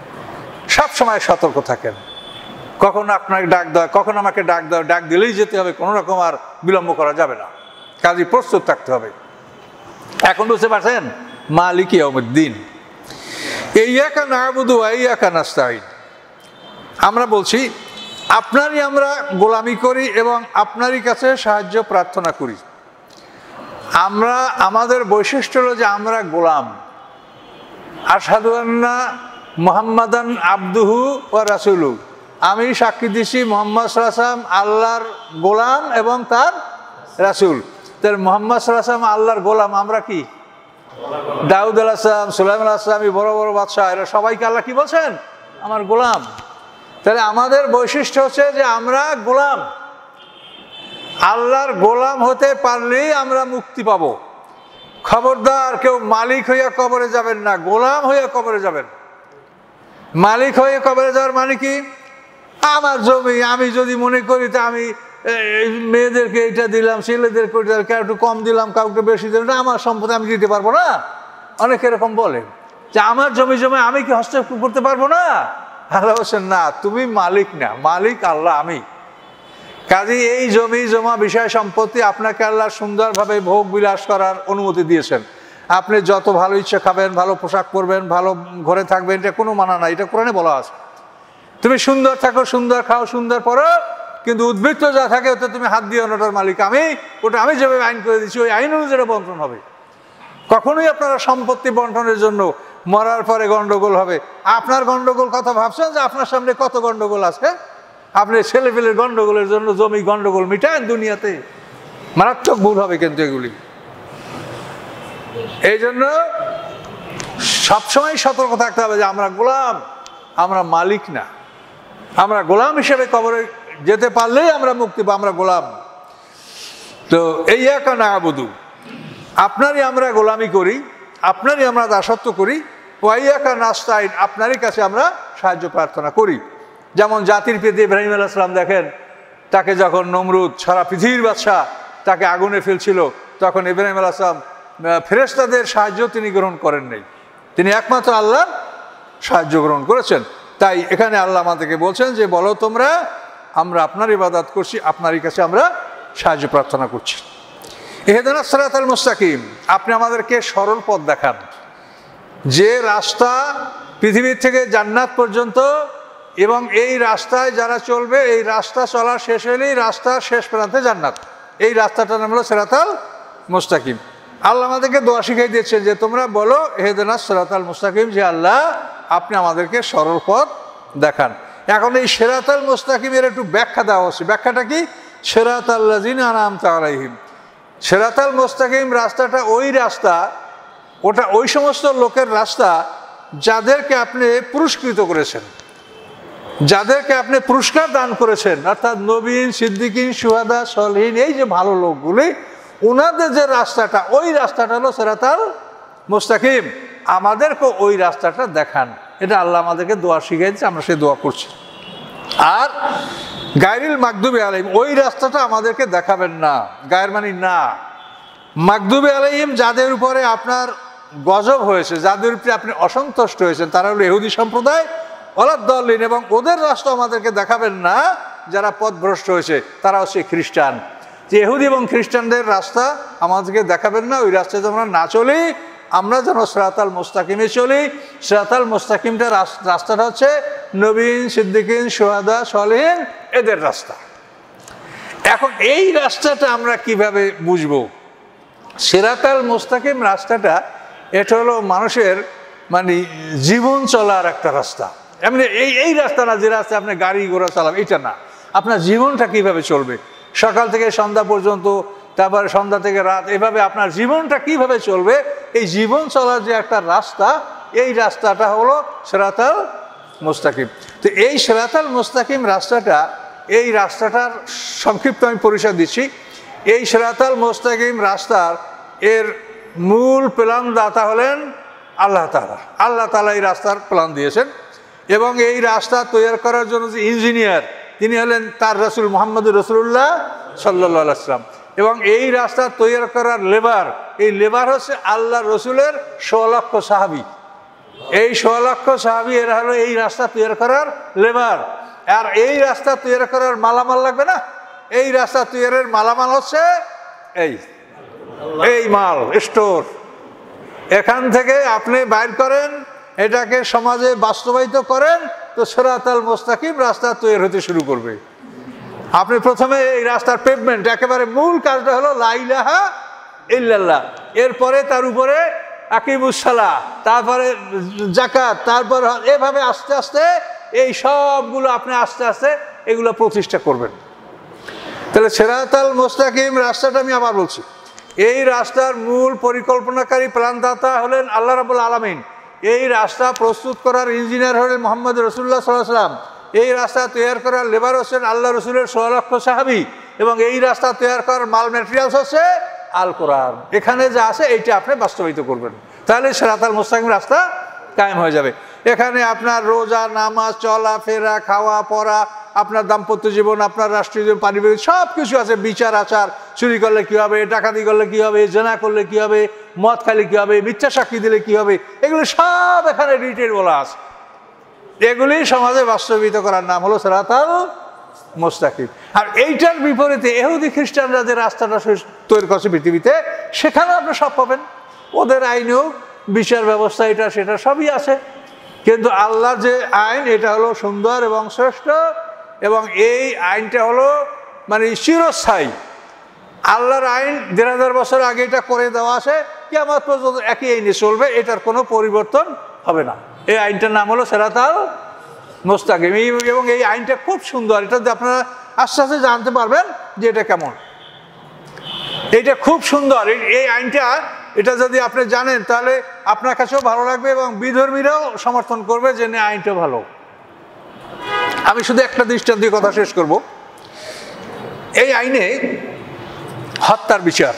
সব সময় সতর্ক থাকেন, কখন আপনাকে ডাক দেয়, কখন আমাকে ডাক দেয়, ডাক দিলেই যেতে হবে, কোনো রকম আর বিলম্ব করা যাবে না। কাজে প্রস্তুত থাকতে হবে। এখন বুঝতে পারছেন মালিক ইয়াউমিদ্দিন। ইয়্যাকা না'বুদু ওয়া ইয়্যাকা নাস্তাঈন। আমরা বলছি আপনারই আমরা গোলামি করি এবং আপনারই কাছে সাহায্য প্রার্থনা করি। আমরা, আমাদের বৈশিষ্ট্য হলো যে আমরা গোলাম। আশহাদু আন্না মুহাম্মাদান আবদুহু ওয়া রাসূলুহু, আমি সাক্ষী দিচ্ছি মুহাম্মদ সাল্লাল্লাহু আলাইহি ওয়াসাল্লাম আল্লাহর গোলাম এবং তার রাসূল। তাহলে মুহাম্মদ সাল্লাল্লাহু আলাইহি ওয়াসাল্লাম আল্লাহর গোলাম, আমরা কি? দাউদ আলাইহিস সালাম, সুলাইমান আলাইহিস সালাম, বড় বড় বাদশা, এরা সবাইকে আল্লাহ কি বলছেন? আমার গোলাম। তাহলে আমাদের বৈশিষ্ট্য হচ্ছে যে আমরা গোলাম। আল্লাহর গোলাম হতে পারলেই আমরা মুক্তি পাব। খবরদার কেউ মালিক হইয়া কবরে যাবেন না, গোলাম হইয়া কবরে যাবেন। মালিক হয়ে কবরে যাওয়ার মানে কি? আমার জমি আমি যদি মনে করি তা আমি মেয়েদেরকে এটা দিলাম, ছেলেদেরকে ওইটা দিলাম, একটু কম দিলাম, কাউকে বেশি দিলাম, আমার সম্পদে আমি দিতে পারবো না? অনেকে এরকম বলে যে আমার জমি জমা আমি কি হস্তক্ষেপ করতে পারবো না? আল্লাহ বলছেন না, তুমি মালিক না, মালিক আল্লাহ আমি। কাজেই এই জমি জমা বিষয় সম্পত্তি আপনাকে আল্লাহ সুন্দরভাবে ভোগ বিলাস করার অনুমতি দিয়েছেন। আপনি যত ভালো ইচ্ছে খাবেন, ভালো পোশাক পরবেন, ভালো ঘরে থাকবেন, এটা কোনো মানা নাই, এটা কোরআনে বলা আছে। তুমি সুন্দর থাকো, সুন্দর খাও, সুন্দর পড়ো, কিন্তু উদ্বৃত্ত যা থাকে ওতে তুমি হাত দিয়ে ওটার মালিক আমি, ওটা আমি যেভাবে আইন করে দিচ্ছি ওই আইন অনুযায়ী বন্টন হবে। কখনোই আপনারা সম্পত্তি বন্টনের জন্য মরার পরে গন্ডগোল হবে। আপনার গন্ডগোল কথা ভাবছেন যে আপনার সামনে কত গন্ডগোল আছে, আপনি ছেলে পেলের গন্ডগোলের জন্য জমি গন্ডগোল মিটান দুনিয়াতে, মারাত্মক ভুল হবে কিন্তু এগুলি। এই জন্য সবসময় সতর্ক থাকতে হবে যে আমরা গোলাম, আমরা মালিক না। আমরা গোলাম হিসেবে কবরে যেতে পারলেই আমরা মুক্তি পাবো, আমরা গোলাম। তো এই একা না আবুদু, আপনারই আমরা গোলামি করি, আপনারই আমরা দাসত্ব করি, ওয়াইয়াকা নাস্তাইন, আপনারই কাছে আমরা সাহায্য প্রার্থনা করি। যেমন জাতির পিতা ইব্রাহিম আলাইহিস সালাম দেখেন, তাকে যখন নমরুদ সারা পৃথিবীর বাদশা তাকে আগুনে ফেলছিল, তখন ইব্রাহিম আলাইহিস সালাম ফেরেশতাদের সাহায্য তিনি গ্রহণ করেন নাই, তিনি একমাত্র আল্লাহর সাহায্য গ্রহণ করেছেন। তাই এখানে আল্লাহ আমাদেরকে বলছেন যে বলো তোমরা, আমরা আপনার ইবাদত করছি, আপনারই কাছে আমরা সাহায্য প্রার্থনা করছি। ইহদিনাস সিরাতাল মুস্তাকিম, আপনি আমাদেরকে সরল পথ দেখান, যে রাস্তা পৃথিবীর থেকে জান্নাত পর্যন্ত, এবং এই রাস্তায় যারা চলবে, এই রাস্তা চলা শেষ হলেই রাস্তার শেষ প্রান্তে জান্নাত। এই রাস্তাটার নাম হলো সিরাতাল মুস্তাকিম। আল্লাহ আমাদেরকে দোয়া শিখিয়ে দিয়েছেন যে তোমরা বলো ইহদিনাস সিরাতাল মুস্তাকিম, যে আল্লাহ আপনি আমাদেরকে সরল পথ দেখান। এখন এই সিরাতাল মুস্তাকিমের একটু ব্যাখ্যা দেওয়া হচ্ছে। ব্যাখ্যাটা কি? সিরাতাল্লাযিনা আনআমতা আলাইহিম, সিরাতাল মুস্তাকিম রাস্তাটা ওই রাস্তা, ওটা ওই সমস্ত লোকের রাস্তা যাদেরকে আপনি পুরস্কৃত করেছেন, যাদেরকে আপনি পুরস্কার দান করেছেন, অর্থাৎ নবীন, সিদ্দিকিন, শুহাদা, সলিহিন, এই যে ভালো লোকগুলি, ওনাদের যে রাস্তাটা, ওই রাস্তাটা হলো সিরাতাল মুস্তাকিম। আমাদেরকে ওই রাস্তাটা দেখান। এটা আল্লাহ আমাদেরকে দোয়া শিখিয়েছে, আমরা সেই দোয়া করছি। আর গায়রিল মাগদুবি আলাইহিম, ওই রাস্তাটা আমাদেরকে দেখাবেন না। গায়ের মানে না, মাগদুবি আলাইহিম, যাদের উপরে আপনার গজব হয়েছে, যাদের উপরে আপনি অসন্তুষ্ট হয়েছেন, তারা হলো ইহুদি সম্প্রদায়, ওয়ালাদ-দাল্লিন, এবং ওদের রাস্তা আমাদেরকে দেখাবেন না যারা পথভ্রষ্ট হয়েছে, তারা হচ্ছে খ্রিস্টান। যে ইহুদি এবং খ্রিস্টানদের রাস্তা আমাদেরকে দেখাবেন না, ওই রাস্তায় যেন আমরা না চলি, আমরা যেন সিরাতাল মুস্তাকিমে চলি। সিরাতাল মুস্তাকিমটা রাস্তাটা হচ্ছে নবীন, সিদ্দিকিন, শুহাদা, সলিহিন, এদের রাস্তা। এখন এই রাস্তাটা আমরা কিভাবে বুঝবো? সিরাতাল মুস্তাকিম রাস্তাটা, এটা হলো মানুষের মানে জীবন চলার একটা রাস্তা। এমনি এই রাস্তা না যে রাস্তায় আপনি গাড়ি ঘোড়া চালাবেন, এটা না। আপনার জীবনটা কিভাবে চলবে, সকাল থেকে সন্ধ্যা পর্যন্ত, তারপরে সন্ধ্যা থেকে রাত, এভাবে আপনার জীবনটা কিভাবে চলবে, এই জীবন চলার যে একটা রাস্তা, এই রাস্তাটা হলো সিরাতাল মুস্তাকিম। তো এই সিরাতাল মুস্তাকিম রাস্তাটা, এই রাস্তাটার সংক্ষিপ্ত আমি পরিচয় দিচ্ছি। এই সিরাতাল মুস্তাকিম রাস্তার এর মূল প্ল্যান দাতা হলেন আল্লাহ তাআলা। আল্লাহ তাআলা এই রাস্তার প্ল্যান দিয়েছেন, এবং এই রাস্তা তৈরি করার জন্য যে ইঞ্জিনিয়ার, তিনি হলেন তার রাসূল মুহাম্মদুর রাসূলুল্লাহ সাল্লাল্লাহু আলাইহি ওয়াসাল্লাম। এবং এই রাস্তা তৈরি করার লেবার, এই লেবার হচ্ছে আল্লাহ রসুলের ১৬ লক্ষ সাহাবী। এই ১৬ লক্ষ সাহাবী এরা হলো এই রাস্তা তৈরি করার লেবার। আর এই রাস্তা তৈরি করার মালামাল লাগবে না, এই রাস্তা তৈরির মালামাল হচ্ছে এই মাল স্টোর। এখান থেকে আপনি বাইর করেন, এটাকে সমাজে বাস্তবায়িত করেন, তো সিরাতাল মুস্তাকিম রাস্তা তৈরি হতে শুরু করবে। আপনি প্রথমে এই রাস্তার পেভমেন্ট, একেবারে মূল কাজটা হলো লা ইলাহা ইল্লাল্লাহ, এরপরে তার উপরে আকিমুস সালাহ, তারপরে যাকাত, তারপর এভাবে আস্তে আস্তে এই সবগুলো আপনি আস্তে আস্তে এগুলো প্রতিষ্ঠা করবেন। তাহলে সিরাতাল মুস্তাকিম রাস্তাটা আমি আবার বলছি, এই রাস্তার মূল পরিকল্পনাকারী প্ল্যানদাতা হলেন আল্লাহ রাব্বুল আলামিন। এই রাস্তা প্রস্তুত করার ইঞ্জিনিয়ার হলেন মুহাম্মদ রাসূলুল্লাহ সাল্লাল্লাহু আলাইহি ওয়াসাল্লাম। এই রাস্তা তৈরি করার লেবার হচ্ছেন আল্লাহ রসুলের ১৬ লক্ষ সাহাবী, এবং এই রাস্তা তৈরি করার মাল ম্যাটেরিয়ালস হচ্ছে আল কোরআন। এখানে যা আছে এইটা আপনি বাস্তবায়িত করবেন, তাহলে সিরাতাল মুস্তাকিম রাস্তা কায়েম হয়ে যাবে। এখানে আপনার রোজা, নামাজ, চলাফেরা, খাওয়া পড়া, আপনার দাম্পত্য জীবন, আপনার রাষ্ট্রীয় জীবন, পারিবারিক সব কিছু আছে। বিচার আচার, চুরি করলে কী হবে, ডাকাতি করলে কী হবে, জেনা করলে কী হবে, মদ খাইলে কী হবে, মিথ্যা সাক্ষী দিলে কী হবে, এগুলো সব এখানে ডিটেল বলা আছে। এগুলি সমাজে বাস্তবিত করার নাম হলো সিরাতাল মুস্তাকিম। আর এইটার বিপরীতে ইহুদি খ্রিস্টানরা যে রাস্তাটা তৈরি করছে পৃথিবীতে, সেখানে আপনি সব পাবেন। ওদের আইনেও বিচার ব্যবস্থা এটা সেটা সবই আছে, কিন্তু আল্লাহর যে আইন এটা হলো সুন্দর এবং শ্রেষ্ঠ, এবং এই আইনটা হলো মানে চিরস্থায়ী। আল্লাহর আইন ১,৫০০ বছর আগে এটা করে দেওয়া আছে, কিয়ামত পর্যন্ত একই আইনে চলবে, এটার কোনো পরিবর্তন হবে না। এই আইনটার নাম হলো সিরাতাল মুস্তাকিম, এবং এই আইনটা খুব সুন্দর। এটা আপনারা আস্তে আস্তে জানতে পারবেন যে এটা কেমন। এইটা খুব সুন্দর এই আইনটা, এটা যদি আপনি জানেন তাহলে আপনার কাছেও ভালো লাগবে এবং বিধর্মীরাও সমর্থন করবে যে না, আইনটা ভালো। আমি শুধু একটা দৃষ্টান্ত দিয়ে কথা শেষ করব। এই আইনে হত্যার বিচার,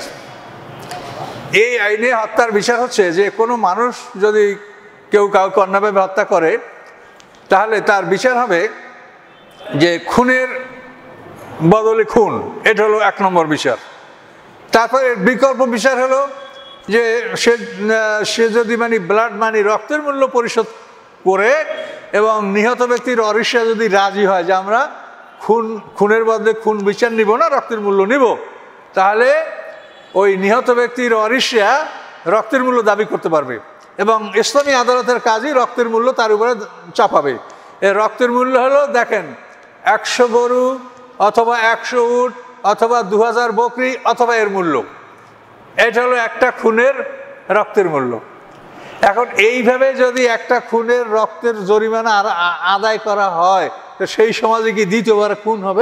এই আইনে হত্যার বিচার হচ্ছে যে কোনো মানুষ যদি কেউ কাউকে অন্যায়ভাবে হত্যা করে, তাহলে তার বিচার হবে যে খুনের বদলে খুন, এটা হলো ১ নম্বর বিচার। তারপরে বিকল্প বিচার হলো যে সে যদি ব্লাড রক্তের মূল্য পরিশোধ করে এবং নিহত ব্যক্তির অরিষ্যা যদি রাজি হয় যে আমরা খুনের বদলে খুন বিচার নিব না, রক্তের মূল্য নিব, তাহলে ওই নিহত ব্যক্তির অরিষ্যা রক্তের মূল্য দাবি করতে পারবে এবং ইসলামী আদালতের কাজই রক্তের মূল্য তার উপরে চাপাবে। এর রক্তের মূল্য হলো, দেখেন, ১০০ গরু অথবা ১০০ উট অথবা ২,০০০ বকরি অথবা এর মূল্য। এটা হলো একটা খুনের রক্তের মূল্য। এখন এইভাবে যদি একটা খুনের রক্তের জরিমানা আদায় করা হয়, তো সেই সমাজে কি দ্বিতীয়বার খুন হবে?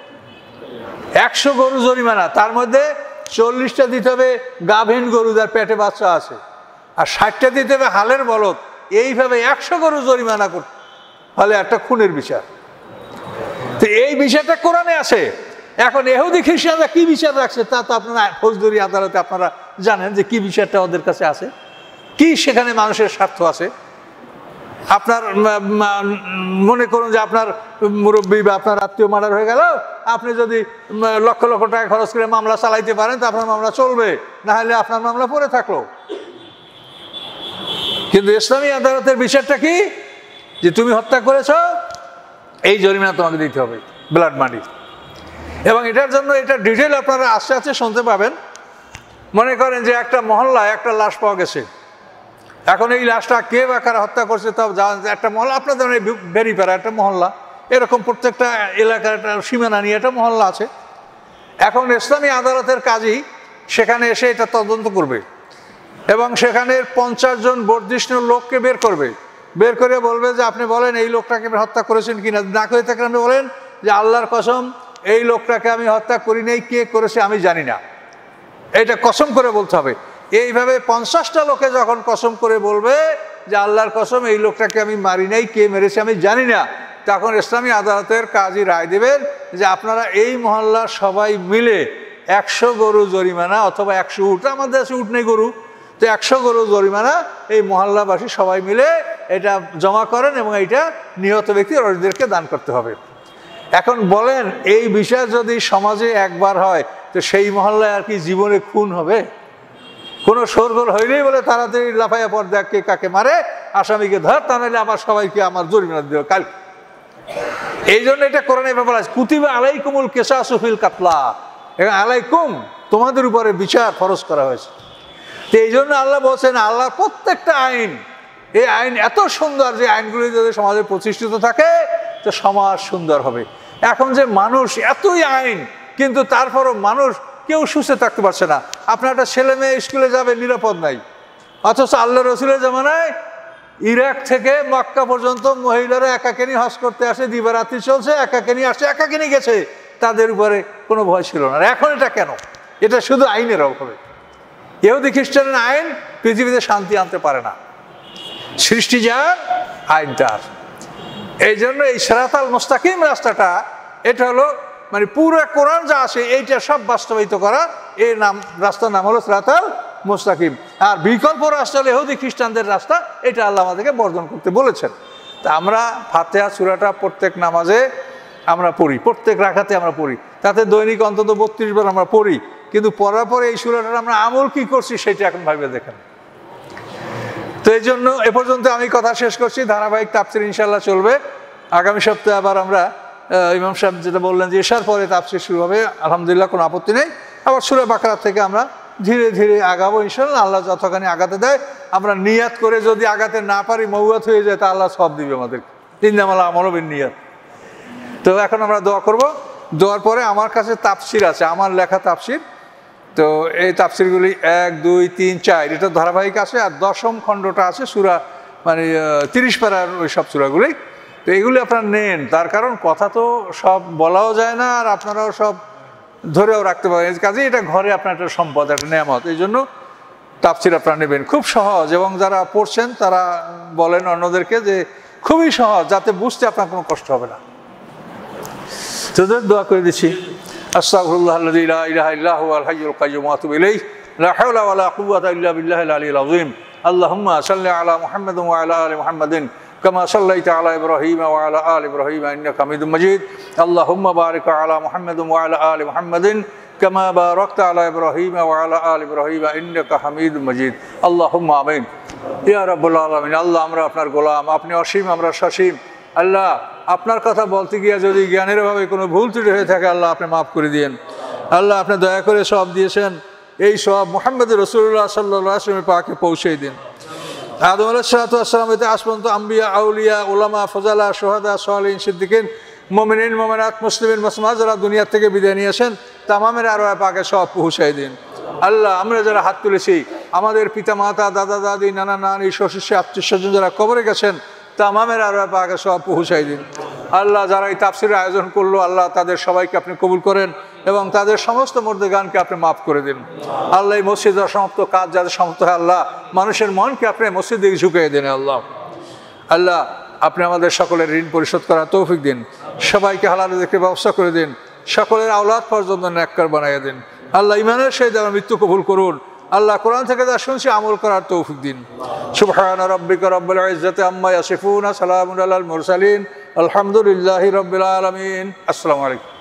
১০০ গরু জরিমানা, তার মধ্যে ৪০টা দিতে হবে গাভীন গরু যার পেটে বাচ্চা আছে, আর ৬০টা দিতে হবে হালের বলদ। এইভাবে ১০০ গরু জরিমানা করতে হলে একটা খুনের বিচার। তো এই বিচারটা কোরআনে আছে। এখন ইহুদি খ্রিস্টানরা কি বিচার রাখছে তা তো আপনারা ফৌজদারি আদালতে আপনারা জানেন যে কি বিচারটা ওদের কাছে আছে, কি সেখানে মানুষের স্বার্থ আছে। আপনার মনে করুন যে আপনার মুরব্বী বা আপনার আত্মীয় মার্ডার হয়ে গেল, আপনি যদি লক্ষ লক্ষ টাকা খরচ করে মামলা চালাইতে পারেন তো আপনার মামলা চলবে, না হলে আপনার মামলা পড়ে থাকলো। কিন্তু ইসলামী আদালতের বিচারটা কি, যে তুমি হত্যা করেছ, এই জরিমানা তোমাকে দিতে হবে, ব্লাড মানি। এবং এটার জন্য এটা ডিটেল আপনারা আস্তে আস্তে শুনতে পাবেন। মনে করেন যে একটা মহল্লায় একটা লাশ পাওয়া গেছে, এখন এই লাশটা কে বা কারা হত্যা করছে তাও জানেন। একটা মহল্লা, আপনাদের বেরিপাড়া একটা মহল্লা, এরকম প্রত্যেকটা এলাকার একটা সীমানা নিয়ে একটা মহল্লা আছে। এখন ইসলামী আদালতের কাজই সেখানে এসে এটা তদন্ত করবে এবং সেখানে 50 জন বর্ধিষ্ণু লোককে বের করবে, বের করে বলবে যে আপনি বলেন এই লোকটাকে হত্যা করেছেন কিনা। না করে থাকলে আপনি বলেন যে আল্লাহর কসম এই লোকটাকে আমি হত্যা করি নাই, কে করেছে আমি জানি না। এইটা কসম করে বলতে হবে। এইভাবে 50টা লোকে যখন কসম করে বলবে যে আল্লাহর কসম এই লোকটাকে আমি মারি নাই, কে মেরেছে আমি জানি না, তখন ইসলামী আদালতের কাজী রায় দেবেন যে আপনারা এই মহল্লার সবাই মিলে 100 গরু জরিমানা অথবা 100 উট, আমাদের কাছে উট নেই গরু, তো 100 গরু জরিমানা এই মহল্লাবাসী সবাই মিলে এটা জমা করেন এবং এইটা নিহত ব্যক্তির অরিদেরকে দান করতে হবে। এখন বলেন এই বিষয় যদি সমাজে একবার হয় তো সেই মহল্লায় আর কি জীবনে খুন হবে? কোনো শোরগোল হইলেই বলে তাড়াতাড়ি লাফাইয়া পর দেখ কে কাকে মারে, আসামিকে ধর, তা নাহলে আবার সবাইকে আমার জরিমানা দিও কাল। এই জন্য এটা কোরআনে ব্যাপার আছে, কুতিবা আলাইকুমুল কিসাসু ফিল কাতলা, আলাইকুম তোমাদের উপরে বিচার ফরজ করা হয়েছে। তো এই জন্য আল্লাহ বলছেন আল্লাহর প্রত্যেকটা আইন, এই আইন এত সুন্দর যে আইনগুলি যদি সমাজে প্রতিষ্ঠিত থাকে তো সমাজ সুন্দর হবে। এখন যে মানুষ এতই আইন, কিন্তু তারপরও মানুষ কেউ সুস্থ থাকতে পারছে না। আপনার একটা ছেলে মেয়ে স্কুলে যাবে, নিরাপদ নাই, অথচ আল্লাহ রসুলের জামানায় ইরাক থেকে মক্কা পর্যন্ত মহিলারা একাকিনী হজ করতে আসে, দিবারাত্রি চলছে, একাকিনী আসছে, একাকিনী গেছে, তাদের উপরে কোনো ভয় ছিল না। এখন এটা কেন? এটা শুধু আইনের অভাবে। ইহুদি খ্রিস্টানের আইন পৃথিবীতে শান্তি আনতে পারে না, সৃষ্টি যার আইন তার। এই জন্য এই সিরাতাল মুস্তাকিম রাস্তাটা, এটা হলো পুরো কোরআন যা আছে এইটা সব বাস্তবায়িত করা, এই রাস্তার নাম হলো সিরাতাল মুস্তাকিম। আর বিকল্প রাস্তা হলো ইহুদি খ্রিস্টানদের রাস্তা, এটা আল্লাহ আমাদেরকে বর্জন করতে বলেছেন। তা আমরা ফাতিহা সূরাটা প্রত্যেক নামাজে আমরা পড়ি, প্রত্যেক রাকাতে আমরা পড়ি, তাতে দৈনিক অন্তত 32 বার আমরা পড়ি। কিন্তু পড়ার পরে এই সূরাটার আমরা আমল কি করছি সেটা এখন ভাবে দেখেন। তো এই জন্য এ পর্যন্ত আমি কথা শেষ করছি। ধারাবাহিক তাফসির ইনশাল্লাহ চলবে। আগামী সপ্তাহে আবার আমরা ইমাম সাহেব যেটা বললেন যে এশার পরে তাফসির শুরু হবে, আলহামদুলিল্লাহ কোনো আপত্তি নেই। আবার সূরা বাকারা থেকে আমরা ধীরে ধীরে আগাবো ইনশাল্লাহ। আল্লাহ যতখানি আগাতে দেয়, আমরা নিয়াত করে যদি আগাতে না পারি, মৌয়াত হয়ে যায়, তা আল্লাহ সব দিবে আমাদেরকে। ইন্নামাল আমালু বিন্নিয়াত। তো এখন আমরা দোয়া করব। দোয়ার পরে আমার কাছে তাফসির আছে, আমার লেখা তাফসির। তো এই তাফসিরগুলি 1, 2, 3, 4 এটা ধারাবাহিক আছে। আর 10ম খণ্ডটা আছে সূরা, মানে 30 পারার ওই সব সূরাগুলি। তো এগুলি আপনারা নেন, তার কারণ কথা তো সব বলাও যায় না, আর আপনারাও সব ধরেও রাখতে পারেন। কাজে এটা ঘরে আপনার একটা সম্পদ, একটা নেয়ামত। এই জন্য তাফসির আপনারা নেবেন, খুব সহজ। এবং যারা পড়ছেন তারা বলেন অন্যদেরকে যে খুবই সহজ, যাতে বুঝতে আপনার কোনো কষ্ট হবে না। তোদের দোয়া করে দিচ্ছি। আস্তাগফিরুল্লাহ আল্লাযী লা ইলাহা ইল্লা হুয়াল হাইয়ুল কাইয়্যুম ওয়া আতুবু ইলাইহি লা হাওলা ওয়া লা কুওয়াতা ইল্লা বিল্লাহিল আলিয়্যিল আযীম। আল্লাহুম্মা সাল্লি আলা মুহাম্মাদ ওয়া আলা আলি মুহাম্মাদিন কামা সাল্লাইতা আলা ইব্রাহিম ওয়া আলা আলি ইব্রাহিম ইন্নাকা হামিদুম মাজিদ। আল্লাহুম্মা বারিক আলা মুহাম্মাদ ওয়া আলা আলি মুহাম্মাদিন কামা বারাকতা আলা ইব্রাহিম ওয়া আলা আলি ইব্রাহিম ইন্নাকা হামিদুম মাজিদ। আল্লাহুম্মা আমিন। ইয়া রাব্বুল আলামিন। আল্লাহ আমরা আপনার গোলাম, আপনি অসীম, আমরা সসীম। আল্লাহ আপনার কথা বলতে গিয়ে যদি জ্ঞানের অভাবে কোনো ভুল ত্রুটি হয়ে থাকে, আল্লাহ আপনি মাফ করে দিয়েন। আল্লাহ আপনি দয়া করে সব দিয়েছেন, এই সব মুহাম্মদ রাসূলুল্লাহ সাল্লাল্লাহু আলাইহি ওয়াসাল্লামের পাকে পৌঁছে দিন। আদম আলাইহিস সালাম হতে আজ পর্যন্ত আম্বিয়া, আউলিয়া, উলামা, ফজালা, শুহাদা, সালিহিন, সিদ্দিকিন, মুমিনিন, মুমিনাত, মুসলিমিন, মুসলমান যারা দুনিয়া থেকে বিদায় নিয়েছেন, তামামের আরওয়াহ পাকে সব পৌঁছে দিন। আল্লাহ আমরা যারা হাত তুলেছি, আমাদের পিতা মাতা, দাদা দাদি, নানা নানি, শ্বশুর আত্মীয় স্বজন যারা কবরে গেছেন, তামামের আরওয়াহ পাকে সব পৌঁছাই দিন। আল্লাহ যারা এই তাফসিরের আয়োজন করলো, আল্লাহ তাদের সবাইকে আপনি কবুল করেন এবং তাদের সমস্ত মুর্দেগানকে আপনি মাফ করে দিন। আল্লাহ এই মসজিদের সমস্ত কাজ যাদের সমস্ত হয়, আল্লাহ মানুষের মনকে আপনি মসজিদ দিকে ঝুঁকিয়ে দিন। আল্লাহ আল্লাহ আপনি আমাদের সকলের ঋণ পরিশোধ করার তৌফিক দিন, সবাইকে হালাল রিজিকের ব্যবস্থা করে দিন, সকলের আওলাদ পর্যন্ত নেককার বানিয়ে দিন। আল্লাহ ঈমানের সহিত আমার মৃত্যু কবুল করুন। আল্লাহ কোরআন থেকে যা শুনছি আমল করার তৌফিক দিন। সুবহানা রাব্বিকা রাব্বিল ইজ্জাতি আম্মা ইয়াসিফুন, সালামুন আলাল মুরসালিন, আলহামদুলিল্লাহি রাব্বিল আলামিন। আসসালামু আলাইকুম।